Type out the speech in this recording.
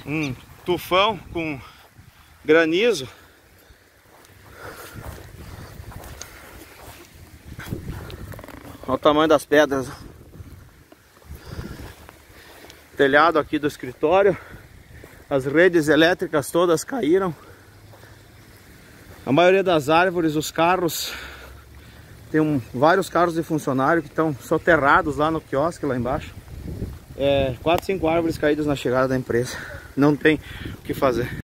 um tufão com granizo. Olha o tamanho das pedras. Telhado aqui do escritório. As redes elétricas todas caíram. A maioria das árvores, os carros. Tem vários carros de funcionário que estão soterrados lá no quiosque, lá embaixo. 4, 5 árvores caídas na chegada da empresa. Não tem o que fazer.